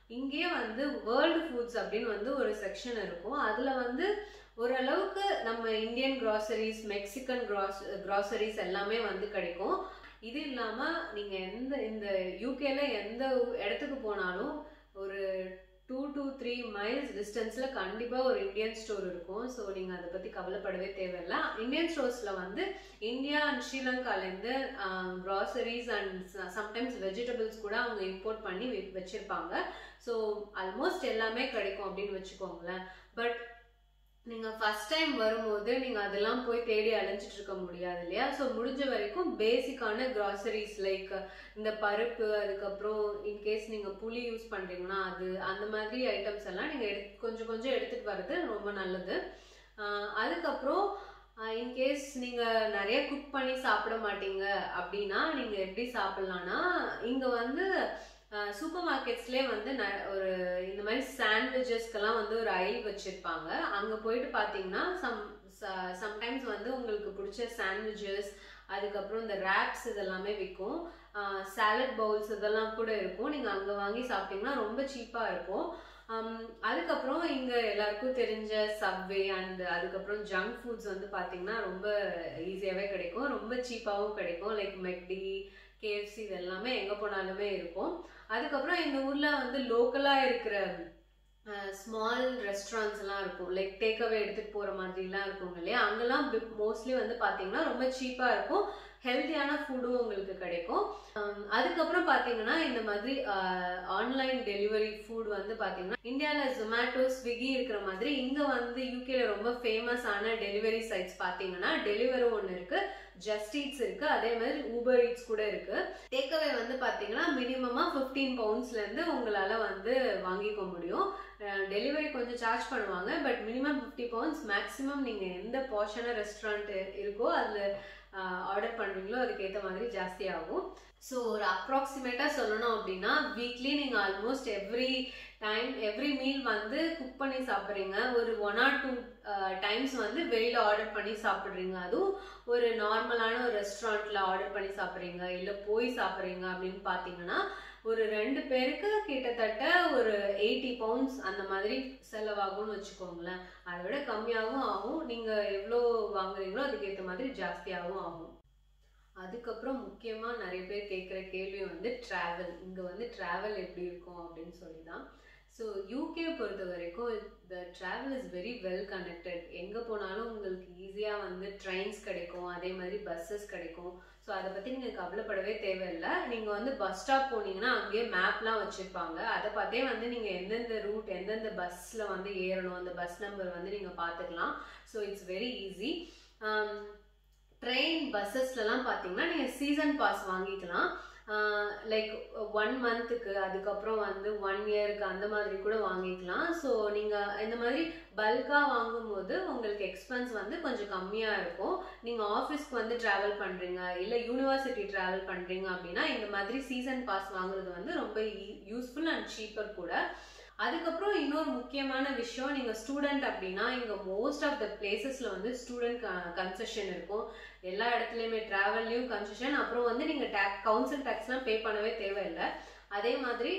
இங்கேயே வந்து வேர்ல்டு ஃபுட்ஸ் அப்படின்னு வந்து ஒரு செக்ஷன் இருக்கும். அதில் வந்து ஓரளவுக்கு நம்ம இந்தியன் கிராசரிஸ், மெக்சிகன் கிராசரிஸ் எல்லாமே வந்து கிடைக்கும். இது இல்லாமல் நீங்கள் இந்த யூகேல எந்த இடத்துக்கு போனாலும் ஒரு 2 to 3 மைல்ஸ் டிஸ்டன்ஸில் கண்டிப்பாக ஒரு இந்தியன் ஸ்டோர் இருக்கும். ஸோ நீங்கள் அதை பற்றி கவலைப்படவே தேவையில்லை. இந்தியன் ஸ்டோர்ஸில் வந்து இந்தியா அண்ட் ஸ்ரீலங்காலேருந்து க்ராசரிஸ் அண்ட் சம்டைம்ஸ் வெஜிடபிள்ஸ் கூட அவங்க இம்போர்ட் பண்ணி வச்சுருப்பாங்க. ஸோ ஆல்மோஸ்ட் எல்லாமே கிடைக்கும் அப்படின்னு வச்சுக்கோங்களேன். பட் நீங்கள் ஃபஸ்ட் டைம் வரும்போது நீங்கள் அதெல்லாம் போய் தேடி அலைஞ்சிட்டு இருக்க முடியாது இல்லையா? ஸோ முடிஞ்ச வரைக்கும் பேசிக்கான க்ராசரிஸ் லைக் இந்த பருப்பு, அதுக்கப்புறம் இன்கேஸ் நீங்கள் புளி யூஸ் பண்ணுறீங்கன்னா அது, அந்த மாதிரி ஐட்டம்ஸ் எல்லாம் நீங்கள் கொஞ்சம் கொஞ்சம் எடுத்துகிட்டு வர்றது ரொம்ப நல்லது. அதுக்கப்புறம் இன்கேஸ் நீங்கள் நிறைய குக் பண்ணி சாப்பிட மாட்டீங்க அப்படின்னா நீங்கள் எப்படி சாப்பிட்லான்னா, இங்கே வந்து சூப்பர் மார்க்கெட்ஸ்லேயே வந்து ஒரு இந்த மாதிரி சாண்ட்விச்சஸ்க்கெல்லாம் வந்து ஒரு ஐல் வச்சுருப்பாங்க. அங்கே போயிட்டு பார்த்தீங்கன்னா சம்டைம்ஸ் வந்து உங்களுக்கு பிடிச்ச சாண்ட்விச்சஸ், அதுக்கப்புறம் இந்த ரேப்ஸ் இதெல்லாமே விற்கும். சாலட் பவுல்ஸ் இதெல்லாம் கூட இருக்கும். நீங்கள் அங்கே வாங்கி சாப்பிட்டீங்கன்னா ரொம்ப சீப்பாக இருக்கும். அதுக்கப்புறம் இங்கே எல்லாருக்கும் தெரிஞ்ச சப்வே அண்ட் அதுக்கப்புறம் ஜங்க் ஃபுட்ஸ் வந்து பார்த்தீங்கன்னா ரொம்ப ஈஸியாகவே கிடைக்கும், ரொம்ப சீப்பாகவும் கிடைக்கும். லைக் மெக்டி, KFC இது எல்லாமே எங்கே போனாலுமே இருக்கும். அதுக்கப்புறம் இந்த ஊரில் வந்து லோக்கலாக இருக்கிற ஸ்மால் ரெஸ்டாரண்ட்ஸ் எல்லாம் இருக்கும். லைக் டேக்அவே எடுத்துகிட்டு போகிற மாதிரிலாம் இருக்கும் இல்லையா? அங்கெல்லாம் மோஸ்ட்லி வந்து பார்த்தீங்கன்னா ரொம்ப சீப்பாக இருக்கும், ஹெல்த்தியான ஃபுட்டும் உங்களுக்கு கிடைக்கும். அதுக்கப்புறம் பார்த்தீங்கன்னா இந்த மாதிரி ஆன்லைன் டெலிவரி ஃபுட் வந்து பார்த்தீங்கன்னா இந்தியாவில் ஜொமேட்டோ, ஸ்விக்கி இருக்கிற மாதிரி இங்கே வந்து யூகேல ரொம்ப ஃபேமஸான டெலிவரி சைட்ஸ் பார்த்தீங்கன்னா டெலிவரோ ஒன்று இருக்குது, ஜஸ்ட் ஈட்ஸ் இருக்கு, அதே மாதிரி ஊபர் ஈட்ஸ் கூட இருக்கு. டேக்அவே வந்து பார்த்தீங்கன்னா மினிமமா 15 பவுண்ட்ஸ்லேருந்து உங்களால் வந்து வாங்கிக்க முடியும். டெலிவரி கொஞ்சம் சார்ஜ் பண்ணுவாங்க, பட் மினிமம் 50 பவுண்ட்ஸ். மேக்ஸிமம் நீங்கள் எந்த போர்ஷனான ரெஸ்டாரண்ட் இருக்கோ அதில் ஆர்டர் பண்ணுறீங்களோ அதுக்கேற்ற மாதிரி ஜாஸ்தி ஆகும். ஸோ ஒரு அப்ராக்சிமேட்டாக சொல்லணும் அப்படின்னா வீக்லி நீங்கள் ஆல்மோஸ்ட் எவ்ரி மீல் வந்து குக் பண்ணி சாப்பிட்றீங்க. ஒரு 1 or 2 டைம்ஸ் வந்து வெளியில் ஆர்டர் பண்ணி சாப்பிட்றீங்க. அதுவும் ஒரு நார்மலான ஒரு ரெஸ்டாரண்ட்டில் ஆர்டர் பண்ணி சாப்பிட்றீங்க இல்லை போய் சாப்பிட்றீங்க அப்படின்னு பார்த்தீங்கன்னா ஒரு 2 பேருக்கு கிட்டத்தட்ட ஒரு 80 பவுண்ட்ஸ் அந்த மாதிரி செலவாகும்னு வச்சுக்கோங்களேன். அதை விட கம்மியாகவும் ஆகும், நீங்கள் எவ்வளோ வாங்குறீங்களோ அதுக்கேற்ற மாதிரி ஜாஸ்தியாகவும் ஆகும். அதுக்கப்புறம் முக்கியமாக நிறைய பேர் கேட்குற கேள்வி வந்து ட்ராவல். இங்கே வந்து ட்ராவல் எப்படி இருக்கும் அப்படின்னு சொல்லி தான். ஸோ யூகே பொறுத்த வரைக்கும் the travel is very well connected. எங்கே போனாலும் உங்களுக்கு ஈஸியாக வந்து ட்ரெயின்ஸ் கிடைக்கும், அதே மாதிரி பஸ்ஸஸ் கிடைக்கும். ஸோ அதை பற்றி நீங்கள் கவலைப்படவே தேவையில்லை. நீங்கள் வந்து பஸ் ஸ்டாப் போனீங்கன்னா அங்கேயே மேப்லாம் வச்சுருப்பாங்க. அதை பார்த்தே வந்து நீங்கள் எந்தெந்த ரூட், எந்தெந்த பஸ்ஸில் வந்து ஏறணும், அந்த பஸ் நம்பர் வந்து நீங்கள் பார்த்துக்கலாம். So it's very easy. Train பஸ்ஸஸ்லாம் பார்த்தீங்கன்னா நீங்கள் சீசன் பாஸ் வாங்கிக்கலாம். லைக் 1 மந்த்துக்கு, அதுக்கப்புறம் வந்து 1 இயருக்கு அந்த மாதிரி கூட வாங்கிக்கலாம். ஸோ நீங்கள் இந்த மாதிரி பல்காக வாங்கும்போது உங்களுக்கு எக்ஸ்பென்ஸ் வந்து கொஞ்சம் கம்மியாக இருக்கும். நீங்கள் ஆஃபீஸ்க்கு வந்து ட்ராவல் பண்ணுறீங்க இல்லை யூனிவர்சிட்டி ட்ராவல் பண்ணுறீங்க அப்படின்னா இந்த மாதிரி சீசன் பாஸ் வாங்குறது வந்து ரொம்ப யூஸ்ஃபுல் அண்ட் சீப்பர் கூட. அதுக்கப்புறம் இன்னொரு முக்கியமான விஷயம், நீங்கள் ஸ்டூடெண்ட் அப்படின்னா இங்கே மோஸ்ட் ஆஃப் த பிளேசஸில் வந்து ஸ்டூடெண்ட் கன்செஷன் இருக்கும். எல்லா இடத்துலையுமே ட்ராவல்லையும் கன்செஷன். அப்புறம் வந்து நீங்கள் கவுன்சில் டேக்ஸ்லாம் பே பண்ணவே தேவையில்லை. அதே மாதிரி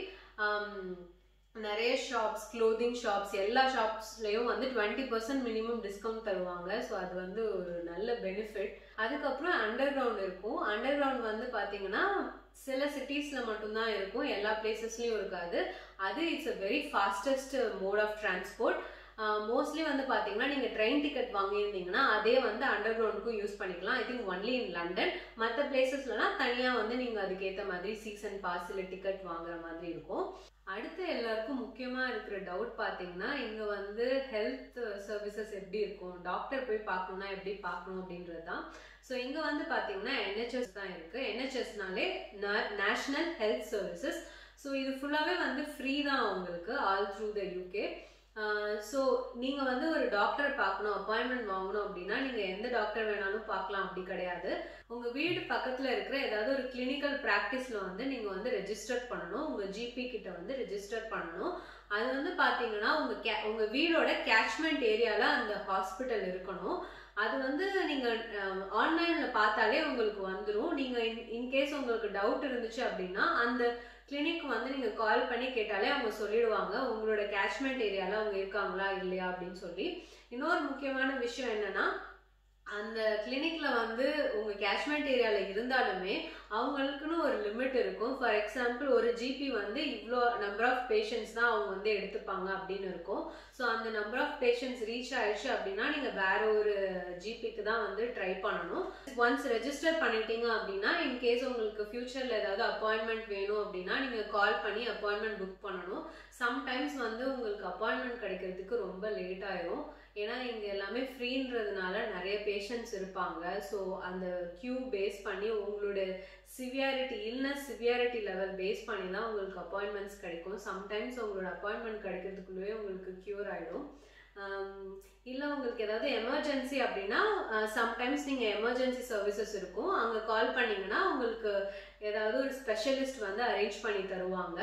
நிறைய ஷாப்ஸ், க்ளோதிங் ஷாப்ஸ், எல்லா ஷாப்ஸ்லேயும் வந்து 20% மினிமம் டிஸ்கவுண்ட் தருவாங்க. ஸோ அது வந்து ஒரு நல்ல பெனிஃபிட். அதுக்கப்புறம் அண்டர் கிரவுண்ட் இருக்கும். அண்டர் கிரவுண்ட் வந்து பார்த்தீங்கன்னா சில சிட்டிஸில் மட்டும்தான் இருக்கும், எல்லா பிளேசஸ்லையும் இருக்காது. அது it's a very fastest mode of transport. Mostly வந்து பார்த்தீங்கன்னா நீங்கள் ட்ரெயின் டிக்கெட் வாங்கியிருந்தீங்கன்னா அதே வந்து அண்டர் கிரவுண்டுக்கும் யூஸ் பண்ணிக்கலாம். I think only in London. மற்ற பிளேசஸ்லாம் தனியாக வந்து நீங்கள் அதுக்கேற்ற மாதிரி சீசன் பாஸ் இல்லை டிக்கெட் வாங்குற மாதிரி இருக்கும். அடுத்து எல்லாருக்கும் முக்கியமாக இருக்கிற டவுட் பார்த்தீங்கன்னா இங்கே வந்து ஹெல்த் சர்வீசஸ் எப்படி இருக்கும், டாக்டர் போய் பார்க்கணுன்னா எப்படி பார்க்கணும் அப்படின்றது தான். ஸோ இங்கே வந்து பார்த்தீங்கன்னா NHS தான் இருக்குது. NHSனாலே நேஷ்னல் ஹெல்த் சர்வீசஸ். ஸோ இது ஃபுல்லாகவே வந்து ஃப்ரீ தான் உங்களுக்கு all through the UK. So நீங்கள் வந்து ஒரு டாக்டரை பார்க்கணும், அப்பாயின்மெண்ட் வாங்கணும் அப்படின்னா நீங்கள் எந்த டாக்டர் வேணாலும் பார்க்கலாம், அப்படி கிடையாது. உங்கள் வீடு பக்கத்தில் இருக்கிற ஏதாவது ஒரு கிளினிக்கல் ப்ராக்டிஸில் வந்து நீங்கள் வந்து ரெஜிஸ்டர் பண்ணணும். உங்கள் ஜிபி கிட்ட வந்து ரெஜிஸ்டர் பண்ணணும். அது வந்து பார்த்தீங்கன்னா உங்கள் வீடோட கேட்ச்மெண்ட் ஏரியாவில் அந்த ஹாஸ்பிட்டல் இருக்கணும். அது வந்து நீங்கள் ஆன்லைனில் பார்த்தாலே உங்களுக்கு வந்துடும். நீங்கள் இன்கேஸ் உங்களுக்கு டவுட் இருந்துச்சு அப்படின்னா அந்த கிளினிக் வந்து நீங்கள் கால் பண்ணி கேட்டாலே அவங்க சொல்லிடுவாங்க உங்களோட கேட்ச்மெண்ட் ஏரியாவில் அவங்க இருக்காங்களா இல்லையா அப்படின்னு சொல்லி. இன்னொரு முக்கியமான விஷயம் என்னன்னா, அந்த கிளினிக்ல வந்து உங்க கேட்ச்மெண்ட் ஏரியால இருந்தாலுமே அவங்களுக்குன்னு ஒரு லிமிட் இருக்கும். ஃபார் எக்ஸாம்பிள் ஒரு ஜிபி வந்து இவ்வளோ நம்பர் ஆஃப் பேஷண்ட்ஸ் தான் அவங்க வந்து எடுத்துப்பாங்க அப்படின்னு இருக்கும். ஸோ அந்த நம்பர் ஆஃப் பேஷண்ட்ஸ் ரீச் ஆயிடுச்சு அப்படின்னா நீங்கள் வேற ஒரு ஜிபிக்கு தான் வந்து ட்ரை பண்ணணும். ஒன்ஸ் ரெஜிஸ்டர் பண்ணிட்டீங்க அப்படின்னா இன்கேஸ் உங்களுக்கு ஃபியூச்சரில் ஏதாவது அப்பாயின்மெண்ட் வேணும் அப்படின்னா நீங்கள் கால் பண்ணி அப்பாயின்மெண்ட் புக் பண்ணணும். சம்டைம்ஸ் வந்து உங்களுக்கு அப்பாயின்மெண்ட் கிடைக்கிறதுக்கு ரொம்ப லேட் ஆயிரும். ஏன்னா இங்கே எல்லாமே ஃப்ரீன்றதுனால நிறைய பேஷண்ட்ஸ் இருப்பாங்க. ஸோ அந்த கியூ பேஸ் பண்ணி உங்களோட இல்னஸ் சிவியாரிட்டி லெவல் பேஸ் பண்ணி தான் உங்களுக்கு அப்பாயின்மெண்ட்ஸ் கிடைக்கும். சம்டைம்ஸ் உங்களோட அப்பாயின்மெண்ட் கிடைக்கிறதுக்குள்ளேயே உங்களுக்கு க்யூர் ஆகிடும். இல்லை உங்களுக்கு ஏதாவது எமர்ஜென்சி அப்படின்னா சம்டைம்ஸ் நீங்கள் எமர்ஜென்சி சர்வீசஸ் இருக்கும், அங்கே கால் பண்ணிங்கன்னா உங்களுக்கு ஏதாவது ஒரு ஸ்பெஷலிஸ்ட் வந்து அரேஞ்ச் பண்ணி தருவாங்க.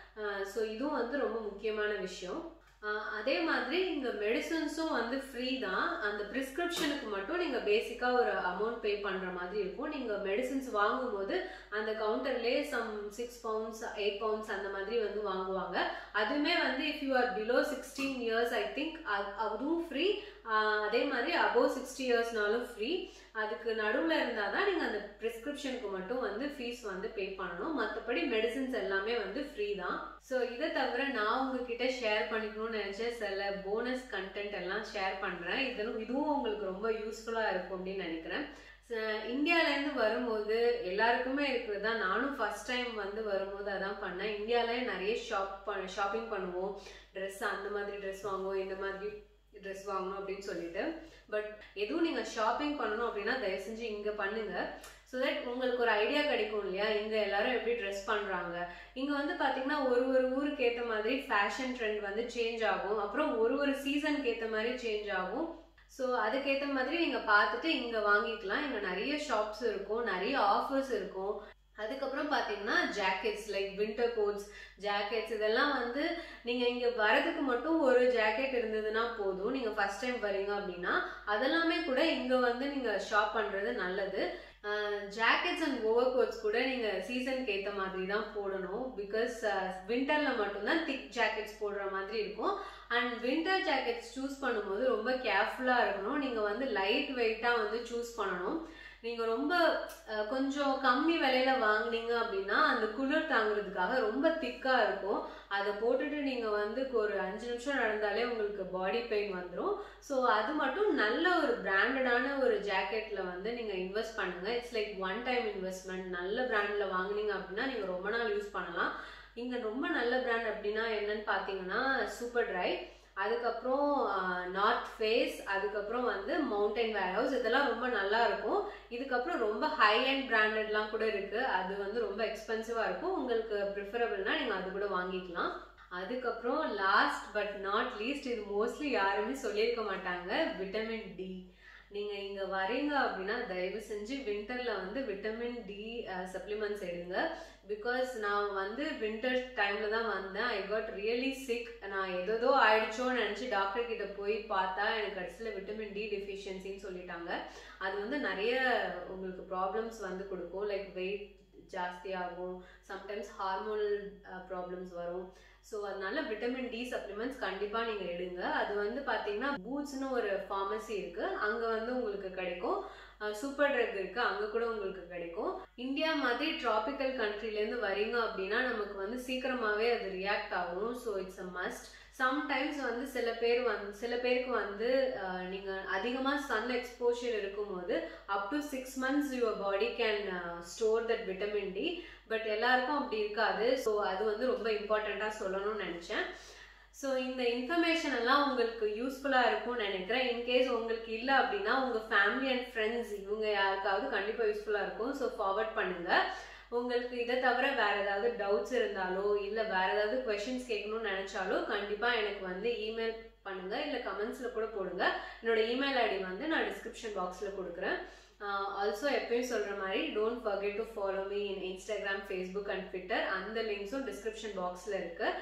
ஸோ இதுவும் வந்து ரொம்ப முக்கியமான விஷயம். அதே மாதிரி இங்கே மெடிசன்ஸும் வந்து ஃப்ரீ தான். அந்த ப்ரிஸ்கிரிப்ஷனுக்கு மட்டும் நீங்கள் பேசிக்காக ஒரு அமௌண்ட் பே பண்ணுற மாதிரி இருக்கும். நீங்கள் மெடிசன்ஸ் வாங்கும்போது அந்த கவுண்டர்லேயே சம் 6 pounds 8 pounds அந்த மாதிரி வந்து வாங்குவாங்க. அதுவுமே வந்து if you are below 16 years I think அதுவும் ஃப்ரீ. அதே மாதிரி அபோவ் 60 yearsனாலும் ஃப்ரீ. அதுக்கு நடுவில் இருந்தால் தான் நீங்கள் அந்த ப்ரிஸ்கிரிப்ஷனுக்கு மட்டும் வந்து ஃபீஸ் வந்து பே பண்ணணும். மற்றபடி மெடிசின்ஸ் எல்லாமே வந்து ஃப்ரீ தான். ஸோ இதை தவிர நான் உங்ககிட்ட ஷேர் பண்ணிக்கணும்னு நினச்ச சில போனஸ் கண்டென்ட் எல்லாம் ஷேர் பண்ணுறேன். இதுவும் உங்களுக்கு ரொம்ப யூஸ்ஃபுல்லாக இருக்கும் அப்படின்னு நினைக்கிறேன். இந்தியாவிலேருந்து வரும்போது எல்லாருக்குமே இருக்கிறது தான். நானும் ஃபர்ஸ்ட் டைம் வந்து வரும்போது அதான் பண்ணேன். இந்தியாவிலே நிறைய ஷாப்பிங் பண்ணுவோம், ட்ரெஸ் அந்த மாதிரி ட்ரெஸ் வாங்குவோம், இந்த மாதிரி ட்ரெஸ் வாங்கணும் அப்படின்னு சொல்லிட்டு. பட் எதுவும் நீங்கள் ஷாப்பிங் பண்ணணும் அப்படின்னா தயவு செஞ்சு இங்கே பண்ணுங்க. ஸோ தட் உங்களுக்கு ஒரு ஐடியா கிடைக்கும் இல்லையா, இங்கே எல்லாரும் எப்படி ட்ரெஸ் பண்ணுறாங்க. இங்கே வந்து பார்த்தீங்கன்னா ஒரு ஊருக்கு ஏற்ற மாதிரி ஃபேஷன் ட்ரெண்ட் வந்து சேஞ்ச் ஆகும். அப்புறம் ஒரு சீசனுக்கு ஏற்ற மாதிரி சேஞ்ச் ஆகும். ஸோ அதுக்கேற்ற மாதிரி நீங்கள் பார்த்துட்டு இங்கே வாங்கிக்கலாம். இங்கே நிறைய ஷாப்ஸ் இருக்கும், நிறைய ஆஃபர்ஸ் இருக்கும். அதுக்கப்புறம் பார்த்தீங்கன்னா jackets like winter coats, jackets இதெல்லாம் வந்து நீங்கள் இங்கே வரதுக்கு மட்டும் ஒரு ஜாக்கெட் இருந்ததுன்னா போதும். நீங்கள் ஃபர்ஸ்ட் டைம் வரீங்க அப்படின்னா அதெல்லாமே கூட இங்கே வந்து நீங்கள் ஷாப் பண்ணுறது நல்லது. ஜாக்கெட்ஸ் அண்ட் ஓவர் கோட்ஸ் கூட நீங்கள் சீசனுக்கு ஏற்ற மாதிரி தான் போடணும். பிகாஸ் வின்டரில் மட்டும்தான் திக் ஜாக்கெட்ஸ் போடுற மாதிரி இருக்கும். அண்ட் வின்டர் ஜாக்கெட்ஸ் சூஸ் பண்ணும்போது ரொம்ப கேர்ஃபுல்லாக இருக்கணும். நீங்கள் வந்து லைட் வெயிட்டாக வந்து சூஸ் பண்ணணும். நீங்கள் ரொம்ப கொஞ்சம் கம்மி விலையில் வாங்கினீங்க அப்படின்னா அந்த குளிர் தாங்கிறதுக்காக ரொம்ப திக்காக இருக்கும். அதை போட்டுட்டு நீங்கள் வந்து ஒரு 5 நிமிஷம் நடந்தாலே உங்களுக்கு பாடி பெயின் வந்துடும். ஸோ அது மட்டும் நல்ல ஒரு பிராண்டடான ஒரு ஜாக்கெட்டில் வந்து நீங்கள் இன்வெஸ்ட் பண்ணுங்கள். It's like one time investment. நல்ல பிராண்டில் வாங்கினீங்க அப்படின்னா நீங்கள் ரொம்ப நாள் யூஸ் பண்ணலாம். இங்கே ரொம்ப நல்ல பிராண்ட் அப்படின்னா என்னன்னு பார்த்தீங்கன்னா சூப்பர் ட்ரை, அதுக்கப்புறம் நார்த் ஃபேஸ், அதுக்கப்புறம் வந்து மவுண்டன் வேர் ஹவுஸ், இதெல்லாம் ரொம்ப நல்லா இருக்கும். இதுக்கப்புறம் ரொம்ப ஹை அண்ட் பிராண்டட்லாம் கூட இருக்கு. அது வந்து ரொம்ப எக்ஸ்பென்சிவாக இருக்கும். உங்களுக்கு ப்ரிஃபரபிள்னா நீங்கள் அது கூட வாங்கிக்கலாம். அதுக்கப்புறம் லாஸ்ட் பட் நாட் லீஸ்ட், இது மோஸ்ட்லி யாருமே சொல்லியிருக்க மாட்டாங்க, விட்டமின் டி. நீங்கள் இங்கே வரீங்க அப்படின்னா தயவு செஞ்சு வின்டரில் வந்து விட்டமின் டி சப்ளிமெண்ட்ஸ் எடுங்க. பிகாஸ் நான் வந்து வின்டர் டைமில் தான் வந்தேன். I got really sick. நான் ஏதோ ஆயிடுச்சோன்னு நினச்சி டாக்டர் கிட்ட போய் பார்த்தா எனக்கு கடைசியில் விட்டமின் டி டெஃபிஷியன்சின்னு சொல்லிட்டாங்க. அது வந்து நிறைய உங்களுக்கு ப்ராப்ளம்ஸ் வந்து கொடுக்கும். லைக் வெயிட் ஜாஸ்தியாகும், சம்டைம்ஸ் ஹார்மோனல் ப்ராப்ளம்ஸ் வரும். ஸோ அதனால விட்டமின் டி சப்ளிமெண்ட்ஸ் கண்டிப்பாக நீங்கள் எடுங்க. அது வந்து பார்த்தீங்கன்னா பூட்ஸ்னு ஒரு ஃபார்மசி இருக்குது, அங்கே வந்து உங்களுக்கு கிடைக்கும். சூப்பர் ட்ரக் இருக்குது, அங்கே கூட உங்களுக்கு கிடைக்கும். இந்தியா மாதிரி டிராபிக்கல் கண்ட்ரிலேருந்து வரீங்க அப்படின்னா நமக்கு வந்து சீக்கிரமாகவே அது ரியாக்ட் ஆகும். So it's a must. Sometimes வந்து சில பேருக்கு வந்து நீங்கள் அதிகமாக சன் எக்ஸ்போஷர் இருக்கும்போது up to 6 months your body can store that vitamin D. But எல்லாருக்கும் அப்படி இருக்காது. ஸோ அது வந்து ரொம்ப இம்பார்ட்டண்ட்டாக சொல்லணும்னு நினச்சேன். ஸோ இந்த இன்ஃபர்மேஷன் எல்லாம் உங்களுக்கு யூஸ்ஃபுல்லாக இருக்கும்னு நினைக்கிறேன். இன்கேஸ் உங்களுக்கு இல்லை அப்படின்னா உங்கள் ஃபேமிலி அண்ட் ஃப்ரெண்ட்ஸ் இவங்க யாருக்காவது கண்டிப்பாக யூஸ்ஃபுல்லாக இருக்கும். ஸோ ஃபார்வர்ட் பண்ணுங்கள். உங்களுக்கு இதை தவிர வேறு ஏதாவது டவுட்ஸ் இருந்தாலோ இல்லை வேறு ஏதாவது கொஷின்ஸ் கேட்கணும்னு நினச்சாலோ கண்டிப்பாக எனக்கு வந்து இமெயில் பண்ணுங்கள், இல்லை கமெண்ட்ஸில் கூட போடுங்க. என்னோட இமெயில் ஐடி வந்து நான் டிஸ்கிரிப்ஷன் பாக்ஸில் கொடுக்குறேன். ஆல்சோ எப்பயும் சொல்கிற மாதிரி don't forget to follow me in Instagram, Facebook and Twitter. அந்த லிங்க்ஸும் டிஸ்கிரிப்ஷன் பாக்ஸில் இருக்குது.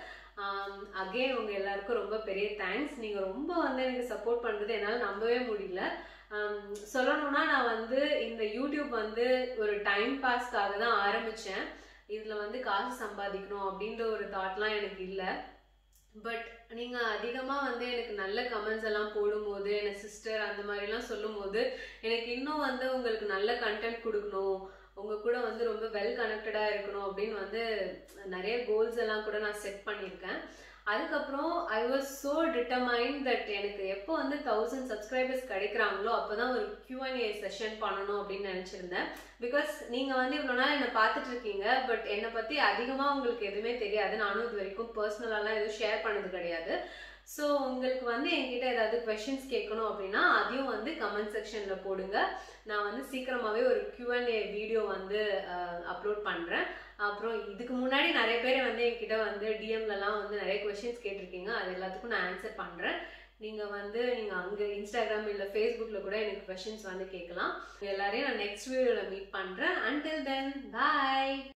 அகெயின் உங்கள் எல்லாருக்கும் ரொம்ப பெரிய தேங்க்ஸ். நீங்கள் ரொம்ப வந்து எனக்கு சப்போர்ட் பண்ணுறது என்னால் நம்பவே முடியல. சொல்லணும்னா நான் வந்து இந்த யூடியூப் வந்து ஒரு டைம் பாஸ்க்காக தான் ஆரம்பித்தேன். இதில் வந்து காசு சம்பாதிக்கணும் அப்படின்ற ஒரு தாட்லாம் எனக்கு இல்லை. பட் நீங்கள் அதிகமாக வந்து எனக்கு நல்ல கமெண்ட்ஸ் எல்லாம் போடும்போது, எனக்கு சிஸ்டர் அந்த மாதிரிலாம் சொல்லும் போது எனக்கு இன்னும் வந்து உங்களுக்கு நல்ல கண்டென்ட் கொடுக்கணும், உங்கள் கூட வந்து ரொம்ப வெல் கனெக்டடாக இருக்கணும் அப்படின்னு வந்து நிறைய கோல்ஸ் எல்லாம் கூட நான் செட் பண்ணியிருக்கேன். அதுக்கப்புறம் I was so determined that எனக்கு எப்போ வந்து 1000 சப்ஸ்கிரைபர்ஸ் கிடைக்கிறாங்களோ அப்போ தான் ஒரு Q&A செஷன் பண்ணணும் அப்படின்னு நினச்சிருந்தேன். பிகாஸ் நீங்கள் வந்து இவ்வளோ நாள் என்னை பார்த்துட்டு இருக்கீங்க, பட் என்னை பற்றி அதிகமாக உங்களுக்கு எதுவுமே தெரியாது. நானும் இது வரைக்கும் பர்சனலாலாம் எதுவும் ஷேர் பண்ணது கிடையாது. ஸோ உங்களுக்கு வந்து என்கிட்ட ஏதாவது கொஷின்ஸ் கேட்கணும் அப்படின்னா அதையும் வந்து கமெண்ட் செக்ஷனில் போடுங்க. நான் வந்து சீக்கிரமாகவே ஒரு Q&A வீடியோ வந்து அப்லோட் பண்ணுறேன். அப்புறம் இதுக்கு முன்னாடி நிறைய பேர் வந்து என்கிட்ட வந்து டிஎம்லலாம் வந்து நிறைய கொஷின்ஸ் கேட்டிருக்கீங்க. அது எல்லாத்துக்கும் நான் ஆன்சர் பண்ணுறேன். நீங்கள் அங்கே இன்ஸ்டாகிராம் இல்லை ஃபேஸ்புக்கில் கூட எனக்கு கொஷின்ஸ் வந்து கேட்கலாம். எல்லாரையும் நான் நெக்ஸ்ட் வீடியோவில் மீட் பண்ணுறேன். அன்டில் தென் பாய்.